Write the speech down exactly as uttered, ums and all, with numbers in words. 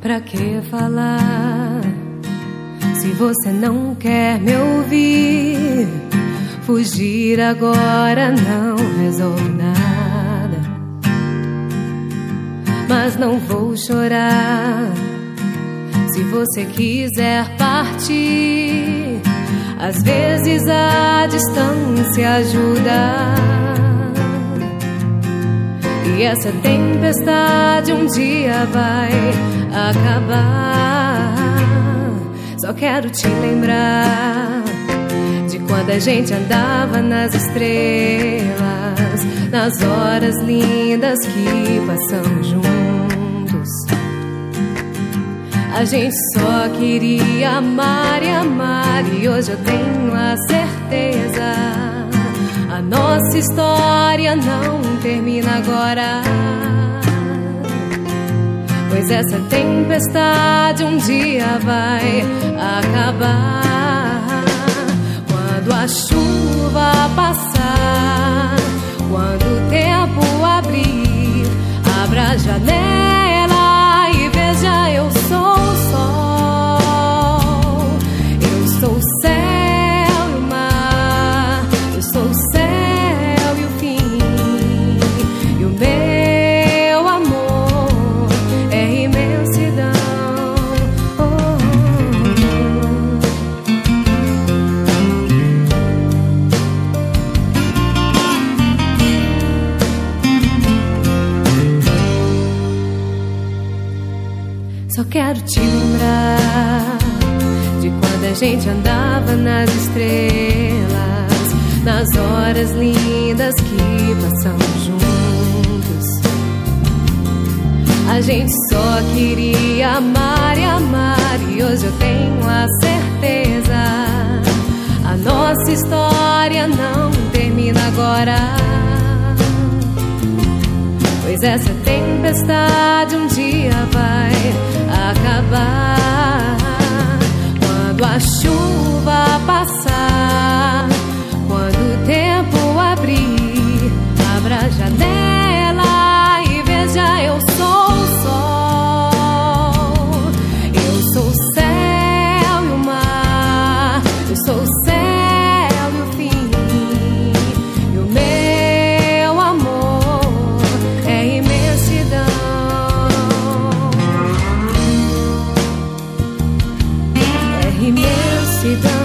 Pra que falar se você não quer me ouvir? Fugir agora não resolve nada, mas não vou chorar se você quiser partir. Às vezes a distância ajuda, e essa tempestade um dia vai acabar. Só quero te lembrar de quando a gente andava nas estrelas, nas horas lindas que passamos juntos. A gente só queria amar e amar, e hoje eu tenho a certeza, a nossa história não termina agora, pois essa tempestade um dia vai acabar. Quando a chuva passar, quando o tempo abrir, abra a janela e veja, eu sou o sol, eu sou o céu e o mar, eu sou o céu e o fim, e o meu amor é imensidão. Oh, só quero te lembrar de quando a gente andava nas estrelas, nas horas lindas que passamos juntos. A gente só queria amar e amar, e hoje eu tenho a certeza, a nossa história não termina agora, pois essa tempestade um dia vai acabar. Quando a chuva passar, quando o tempo abrir, abra a janela e veja, eu sou o sol, eu sou o céu e o mar, eu sou o céu e o fim, e o meu amor é imensidão. É imensidão.